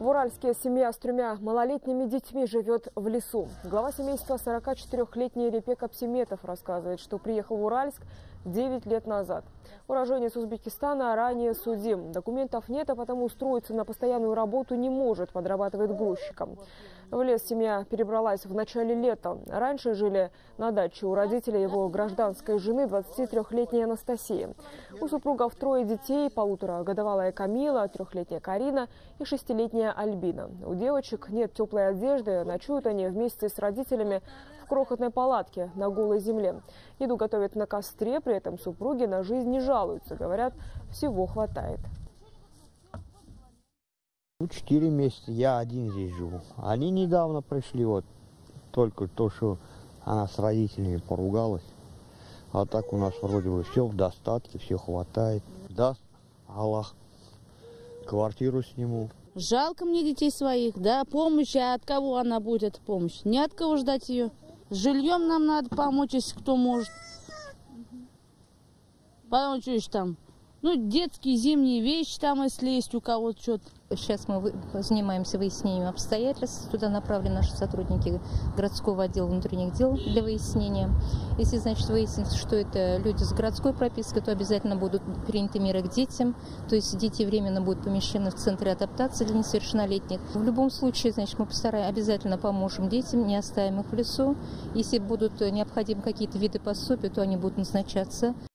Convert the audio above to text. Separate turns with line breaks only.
В Уральске семья с 3 малолетними детьми живет в лесу. Глава семейства, 44-летний Репек Апсиметов, рассказывает, что приехал в Уральск 9 лет назад. Уроженец Узбекистана ранее судим. Документов нет, а потому устроиться на постоянную работу не может, подрабатывает грузчиком. В лес семья перебралась в начале лета. Раньше жили на даче у родителей его гражданской жены, 23-летней Анастасии. У супругов 3 детей: полуторагодовалая Камила, 3-летняя Карина и 6-летняя Альбина. У девочек нет теплой одежды, ночуют они вместе с родителями в крохотной палатке на голой земле. Еду готовят на костре, при этом супруги на жизнь не жалуются. Говорят, всего хватает.
4 месяца я один здесь живу. Они недавно пришли, вот только то, что она с родителями поругалась. А так у нас вроде бы все в достатке, все хватает. Даст Аллах, квартиру сниму.
Жалко мне детей своих, да, помощь, а от кого она будет помощь? Не от кого ждать ее. С жильем нам надо помочь, если кто может. Потом что еще там? Ну, детские зимние вещи там, если есть у кого-то что-то.
Сейчас мы занимаемся выяснением обстоятельств. Туда направлены наши сотрудники городского отдела внутренних дел для выяснения. Если, значит, выяснится, что это люди с городской пропиской, то обязательно будут приняты меры к детям. То есть дети временно будут помещены в центре адаптации для несовершеннолетних. В любом случае, значит, мы обязательно поможем детям, не оставим их в лесу. Если будут необходимы какие-то виды пособий, то они будут назначаться.